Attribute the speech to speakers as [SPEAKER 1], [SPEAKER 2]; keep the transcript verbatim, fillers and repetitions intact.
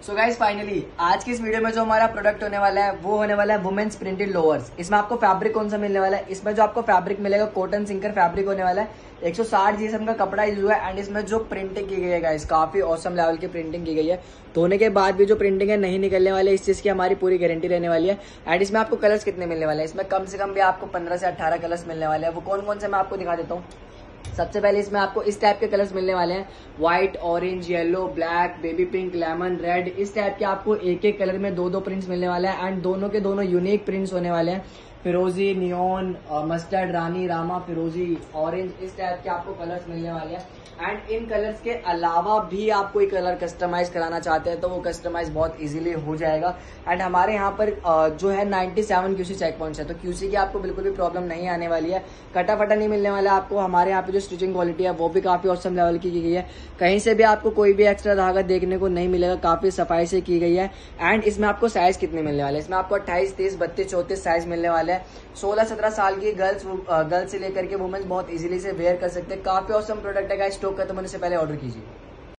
[SPEAKER 1] So guys finally आज की इस वीडियो में जो हमारा प्रोडक्ट होने वाला है वो होने वाला है वुमेन्स प्रिंटेड लोअर्स। इसमें आपको फैब्रिक कौन सा मिलने वाला है? इसमें जो आपको फैब्रिक मिलेगा कॉटन सिंकर फैब्रिक होने वाला है। एक सौ साठ जीएसएम का कपड़ा यूज हुआ है एंड इसमें जो प्रिंटिंग की गई है गाइस काफी औसम लेवल की प्रिंटिंग की गई है। धोने के बाद भी जो प्रिंटिंग है नहीं निकलने वाले, इस चीज की हमारी पूरी गारंटी रहने वाली है। एंड इसमें आपको कलर्स कितने मिलने वाले हैं? इसमें कम से कम भी आपको पंद्रह से अठारह कलर्स मिलने वाले हैं। वो कौन कौन से मैं आपको दिखा देता हूँ। सबसे पहले इसमें आपको इस टाइप के कलर्स मिलने वाले हैं, white, orange, yellow, black, baby pink, lemon, red. इस टाइप के आपको एक एक कलर में दो दो प्रिंट्स मिलने वाले हैं एंड दोनों के दोनों यूनिक प्रिंट्स होने वाले हैं। फिरोजी, नियॉन, मस्टर्ड, रानी, रामा, फिरोजी, ऑरेंज, इस टाइप के आपको कलर्स मिलने वाले हैं। एंड इन कलर्स के अलावा भी आप कोई कलर कस्टमाइज कराना चाहते हैं तो वो कस्टमाइज बहुत इजीली हो जाएगा। एंड हमारे यहाँ पर जो है सत्तानवे क्यूसी चेक पॉइंट्स है, तो क्यूसी की आपको बिल्कुल भी प्रॉब्लम नहीं आने वाली है। कटा फटा नहीं मिलने वाला है आपको। हमारे यहाँ पे जो स्टिचिंग क्वालिटी है वो भी काफी औसम लेवल की की गई है। कहीं से भी आपको कोई भी एक्स्ट्रा धागा देखने को नहीं मिलेगा, काफी सफाई से की गई है। एंड इसमें आपको साइज कितने मिलने वाले हैं? इसमें आपको अट्ठाईस, तीस, बत्तीस, चौतीस साइज मिलने वाले हैं। सोलह सत्रह साल की गर्ल्स गर्ल्स से लेकर के वुमेन्स बहुत इजीली से वेयर कर सकते हैं। काफी औसम प्रोडक्ट है गाइस। स्टॉक खत्म होने से पहले ऑर्डर कीजिए।